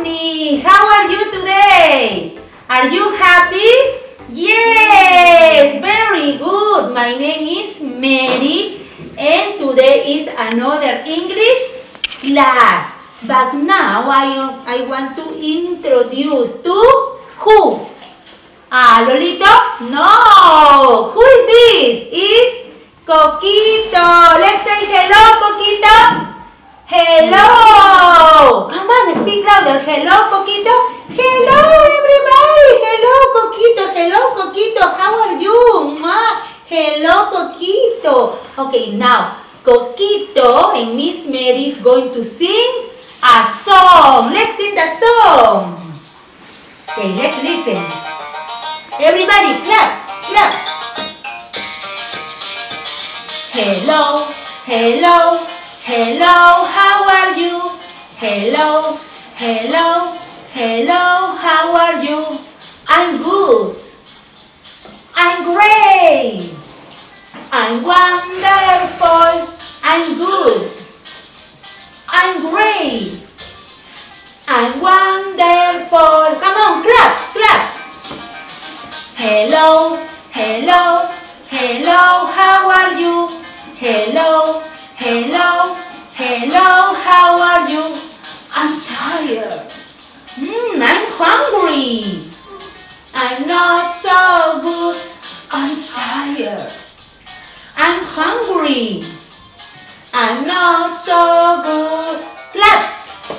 morning! How are you today? Are you happy? Yes! Very good! My name is Mary and today is another English class. But now I want to introduce to who? Lolito? No! Who is this? Is Coquito. Let's say hello, Coquito. Hello! Come on, speak louder. Hello, Coquito. Hello, everybody. Hello, Coquito. Hello, Coquito. How are you? Hello, Coquito. Okay, now, Coquito and Miss Mary is going to sing a song. Let's sing the song. Okay, let's listen. Everybody, claps, claps. Hello, hello. Hello, how are you? Hello, hello, hello, how are you? I'm good. I'm great. I'm wonderful. I'm good. I'm great. I'm wonderful. Come on, claps, claps. Hello, hello, hello, how are you? Hello. Hello, hello, how are you? I'm tired. I'm hungry. I'm not so good. I'm tired. I'm hungry. I'm not so good. Claps.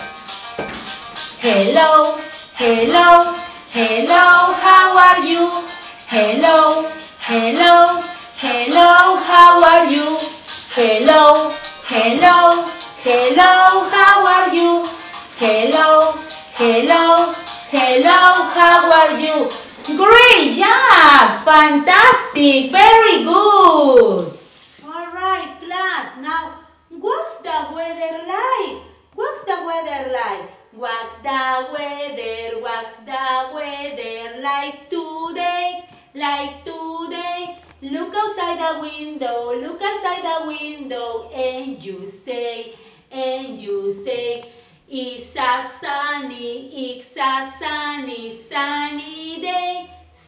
Hello, hello, hello, how are you? Hello, hello, hello, how are you? Hello, hello, hello, how are you? Hello, hello, hello, how are you? Great job! Fantastic! Very good! Alright, class, now what's the weather like? What's the weather like? What's the weather like today? Like today? Look outside the window, and you say, it's a sunny day,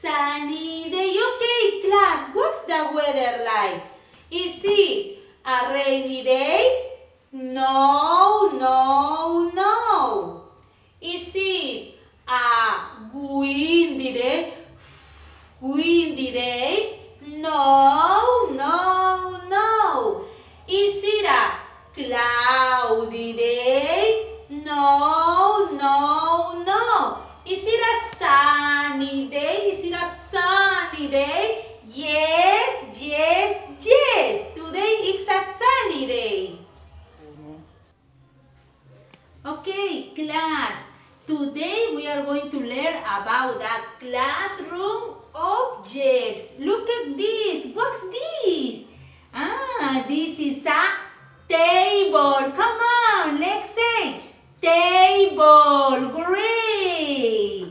Okay, class, what's the weather like? Is it a rainy day? No, no, no. Is it a windy day? No, no, no. Is it a cloudy day? No, no, no. Is it a sunny day? Yes, yes, yes. Today it's a sunny day. Okay, class. Today we are going to learn about the classroom objects. Look at this. What's this? This is a table. Come on, let's say table. Great.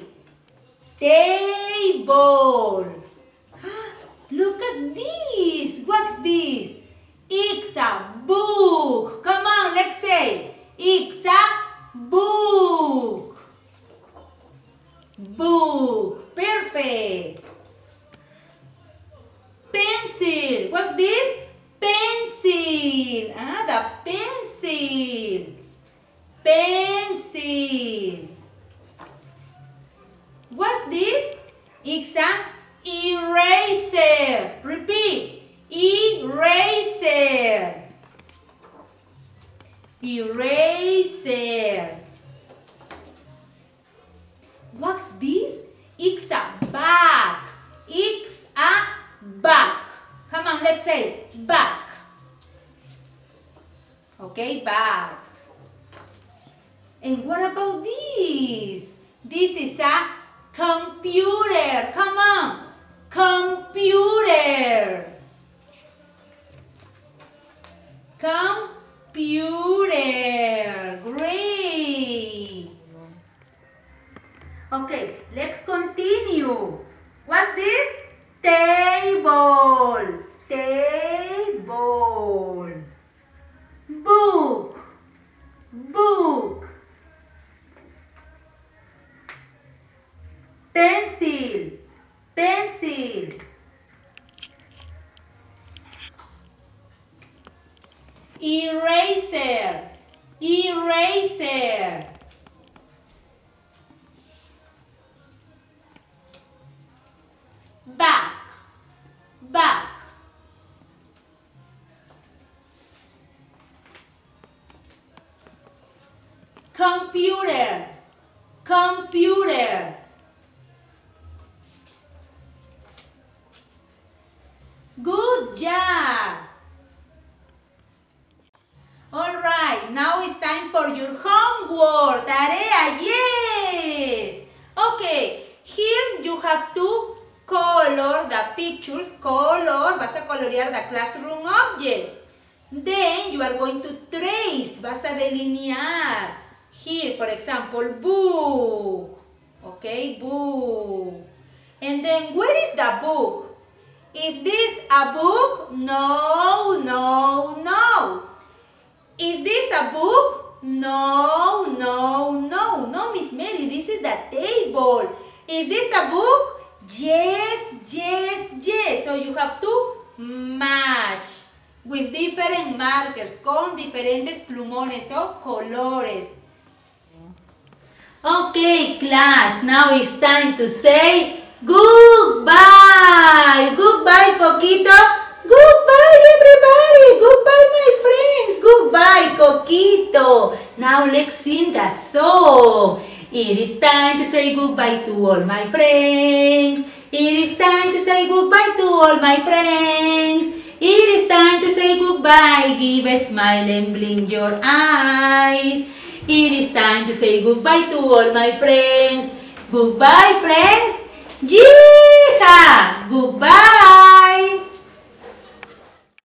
Table. Look at this. What's this? It's a book. Come on, let's say it's a book. Book. Perfect. Pencil. What's this? Pencil. The pencil. Pencil. What's this? It's an eraser. Repeat. Eraser. Eraser. What's this? It's a bag. It's a bag. Come on, let's say bag. Okay, bag. And what about this? This is a computer. Come on. Computer. Computer. Great. Okay, let's continue. What's this? Table. Table. Book. Book. pencil. Eraser, eraser. Back, back. Computer, computer. Good job. Alright, now it's time for your homework. Tarea, yes. Okay, here you have to color the pictures. Vas a colorear the classroom objects. Then you are going to trace. Vas a delinear. Here, for example, book. Okay, book. And then where is the book? Is this a book? No, no, no. Is this a book? No, no, no. No, Miss Mary, this is the table. Is this a book? Yes, yes, yes. So you have to match with different markers, con diferentes plumones o colores. Okay, class, now it's time to say goodbye. Goodbye, Coquito. Goodbye, everybody. Goodbye, my friends. Goodbye, Coquito. Now let's sing that song. It is time to say goodbye to all my friends. It is time to say goodbye to all my friends. It is time to say goodbye. Give a smile and blink your eyes. It is time to say goodbye to all my friends. Goodbye, friends.